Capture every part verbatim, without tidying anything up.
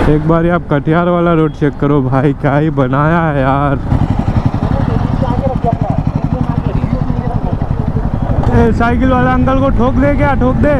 एक बार आप कटिहार वाला रोड चेक करो भाई, क्या ही बनाया है यार। ए, साइकिल वाला अंकल को ठोक दे, क्या ठोक दे।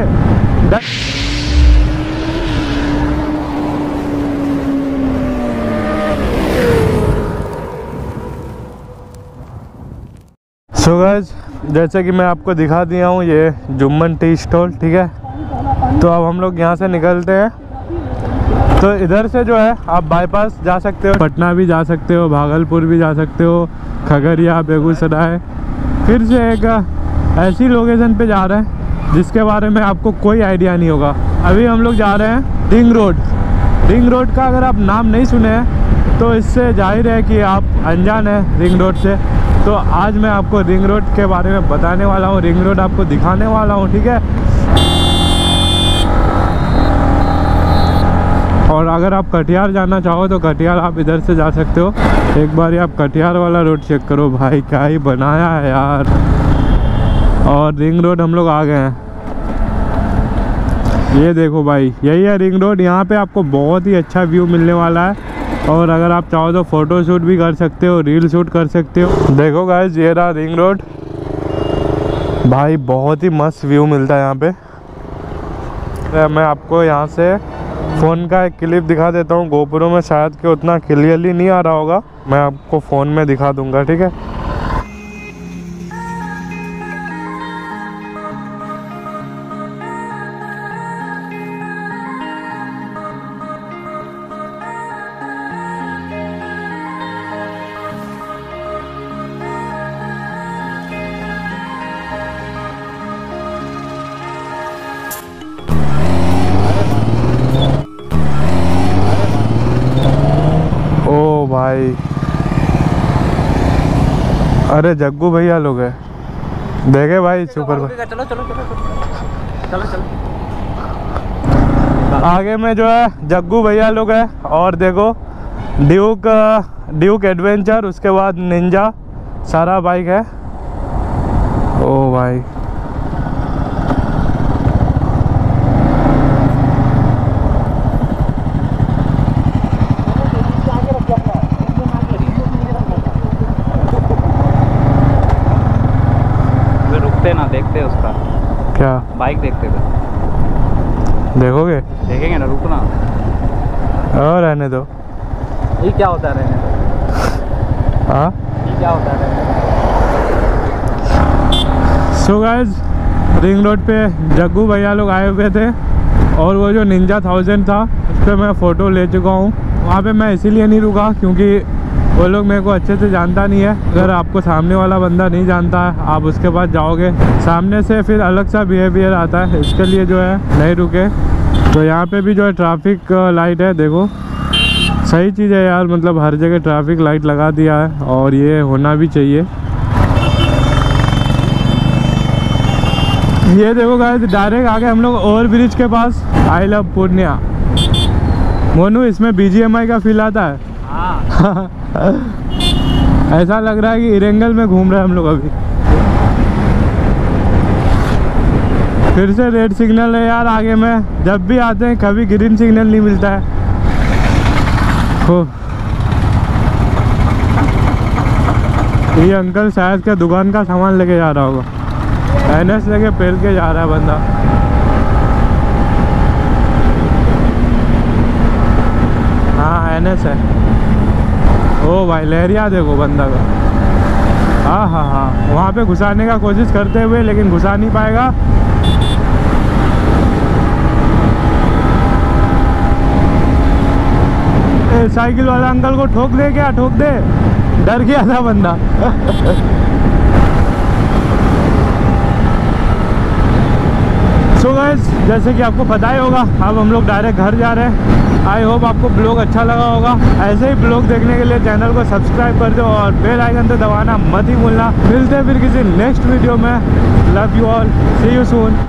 सो गाइस, जैसे कि मैं आपको दिखा दिया हूँ ये जुम्मन टी स्टॉल, ठीक है। तो अब हम लोग यहाँ से निकलते हैं। तो इधर से जो है आप बाईपास जा सकते हो, पटना भी जा सकते हो, भागलपुर भी जा सकते हो, खगड़िया, बेगूसराय। फिर से एक ऐसी लोकेशन पे जा रहे हैं जिसके बारे में आपको कोई आइडिया नहीं होगा। अभी हम लोग जा रहे हैं रिंग रोड। रिंग रोड का अगर आप नाम नहीं सुने हैं तो इससे जाहिर है कि आप अनजान हैं रिंग रोड से। तो आज मैं आपको रिंग रोड के बारे में बताने वाला हूँ, रिंग रोड आपको दिखाने वाला हूँ, ठीक है। और अगर आप कटिहार जाना चाहो तो कटिहार आप इधर से जा सकते हो। एक बार आप कटिहार वाला रोड चेक करो भाई, क्या ही बनाया है यार। और रिंग रोड हम लोग आ गए हैं, ये देखो भाई, यही है रिंग रोड। यहाँ पे आपको बहुत ही अच्छा व्यू मिलने वाला है। और अगर आप चाहो तो फ़ोटो शूट भी कर सकते हो, रील शूट कर सकते हो। देखो गाइस, ये रहा रिंग रोड भाई, बहुत ही मस्त व्यू मिलता है यहाँ पे। मैं आपको यहाँ से फ़ोन का एक क्लिप दिखा देता हूँ। गोप्रो में शायद कि उतना क्लियरली नहीं आ रहा होगा, मैं आपको फ़ोन में दिखा दूँगा, ठीक है। भाई अरे जग्गू भैया लोग है, देखे भाई सुपर। चलो चलो चलो चलो चलो। आगे में जो है जग्गू भैया लोग है। और देखो ड्यूक ड्यूक एडवेंचर, उसके बाद निंजा, सारा बाइक है। ओ भाई ना, देखते उसका क्या बाइक देखते थे। देखोगे? देखेंगे ना, रुकना। और रहने दो। ये क्या होता है रहने दो? हाँ, ये क्या होता है रहने दो? सो गाइस, रिंग रोड पे जग्गू भैया लोग आए हुए थे। और वो जो निंजा थाउजेंड था उस पर मैं फ़ोटो ले चुका हूँ। वहाँ पे मैं इसीलिए नहीं रुका क्योंकि वो लोग मेरे को अच्छे से जानता नहीं है। अगर आपको सामने वाला बंदा नहीं जानता है, आप उसके पास जाओगे, सामने से फिर अलग सा बिहेवियर आता है, इसके लिए जो है नहीं रुके। तो यहाँ पे भी जो है ट्रैफिक लाइट है, देखो सही चीज़ है यार, मतलब हर जगह ट्रैफिक लाइट लगा दिया है और ये होना भी चाहिए। ये देखो गाइस, डायरेक्ट आगे हम लोग ओवर ब्रिज के पास। I love Purnia. मोनू, इसमें बी जी एम आई का फील आता है। हाँ। ऐसा लग रहा है कि इरेंगल में घूम रहे हैं हम लोग अभी। फिर से रेड सिग्नल है यार आगे में। जब भी आते हैं कभी ग्रीन सिग्नल नहीं मिलता है। हो, ये अंकल शायद क्या दुकान का सामान लेके जा रहा होगा। एन एस लेके पहल के जा रहा है बंदा। हाँ एन एस है। ओ भाई लहरिया देखो बंदा का। हाँ हाँ हाँ, वहाँ पे घुसाने का कोशिश करते हुए लेकिन घुसा नहीं पाएगा। ए, साइकिल वाला अंकल को ठोक दे, क्या ठोक दे। डर गया था बंदा। सो गाइस, जैसे कि आपको पता ही होगा, अब हम लोग डायरेक्ट घर जा रहे हैं। आई होप आपको ब्लॉग अच्छा लगा होगा। ऐसे ही ब्लॉग देखने के लिए चैनल को सब्सक्राइब कर दो और बेल आइकन तो दबाना मत ही भूलना। मिलते हैं फिर किसी नेक्स्ट वीडियो में। Love you all, see you soon.